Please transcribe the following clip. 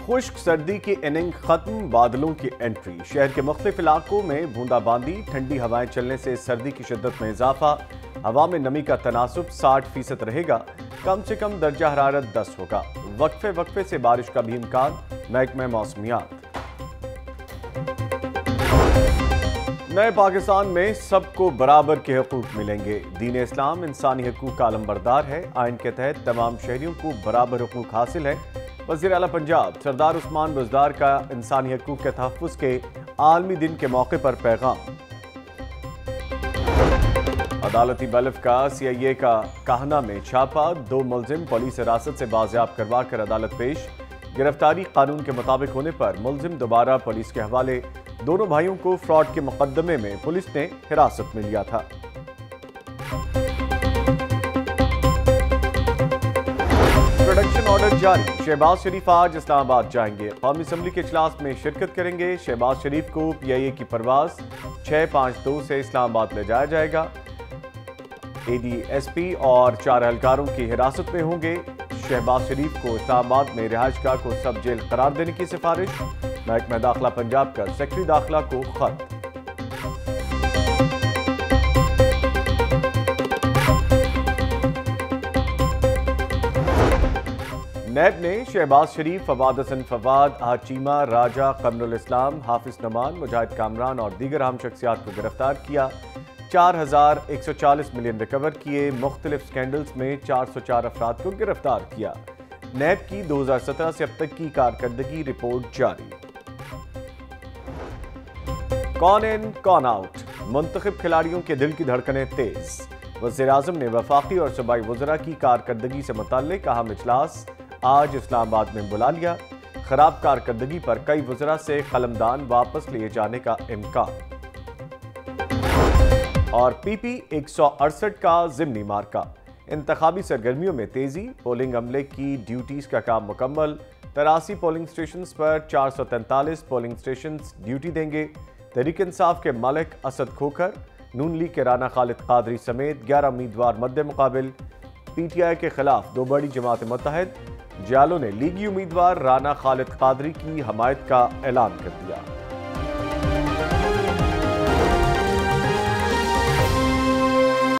خشک سردی کی اننگ ختم، بادلوں کی انٹری۔ شہر کے مختلف علاقوں میں بوندا باندی، ٹھنڈی ہوائیں چلنے سے سردی کی شدت میں اضافہ۔ ہوا میں نمی کا تناسب 60% رہے گا، کم سے کم درجہ حرارت 10 ہوگا۔ وقفے وقفے سے بارش کا بھی امکان، محکمہ موسمیات۔ نئے پاکستان میں سب کو برابر کے حقوق ملیں گے۔ دین اسلام انسانی حقوق کا علمبردار ہے۔ آئین کے تحت تمام شہریوں کو برابر حقوق حاصل ہیں۔ وزیر اعلیٰ پنجاب سردار عثمان بزدار کا انسانی حقوق کے تحفظ کے عالمی دن کے موقع پر پیغام۔ عدالتی بلف کا CIA کا کاہنا میں چھاپا، 2 ملزم پولیس حراست سے بازیاب کروا کر عدالت پیش۔ گرفتاری قانون کے مطابق ہونے پر ملزم دوبارہ پولیس کے حوالے۔ دونوں بھائیوں کو فراڈ کے مقدمے میں پولیس نے حراست میں لیا تھا۔ پروڈکشن آرڈر جاری، شہباز شریف آج اسلام آباد جائیں گے۔ قومی اسمبلی کے اجلاس میں شرکت کریں گے۔ شہباز شریف کو PIA کی پرواز 652 سے اسلام آباد لے جایا جائے گا۔ ADSP اور 4 اہلکاروں کی حراست میں ہوں گے۔ شہباز شریف کو اسلام آباد میں رہائش گاہ کو سب جیل قرار دینے کی سفارش۔ محکمہ داخلہ پنجاب کا سیکرٹری داخلہ کو خط۔ نیب نے شہباز شریف، فواد حسن فواد، چیمہ راجہ، قمر الاسلام، حافظ نعمان، مجاہد کامران اور دیگر اہم شخصیات کو گرفتار کیا۔ 4140 ملین ریکور کیے۔ مختلف سکینڈلز میں 404 افراد کو گرفتار کیا۔ نیب کی 2017 سے اب تک کی کارکردگی رپورٹ جاری۔ کون ان کون آؤٹ، منتخب کھلاڑیوں کے دل کی دھڑکنیں تیز۔ وزیر اعظم نے وفاقی اور صوبائی وزراء کی کارکردگی سے متعلق اہم اجلاس آج اسلام آباد میں بلا لیا۔ خراب کارکردگی پر کئی وزراء سے قلمدان واپس لیے جانے کا امکان۔ اور PP 168 کا ضمنی مارکہ۔ انتخابی سرگرمیوں میں تیزی، پولنگ عملے کی ڈیوٹیز کا کام مکمل۔ 83 پولنگ سٹیشنز پر 443 پولنگ سٹیشنز ڈیوٹی دیں گے۔ تحریک انصاف کے ملک اسد کھوکھر، نون لیگ کے رانا خالد قادری سمیت 11 امیدوار مد مقابل۔ PTI کے خلاف 2 بڑی جماعت متحد۔ جیالوں نے لیگی امیدوار رانا خالد قادری کی حمایت کا اعلان کر دیا۔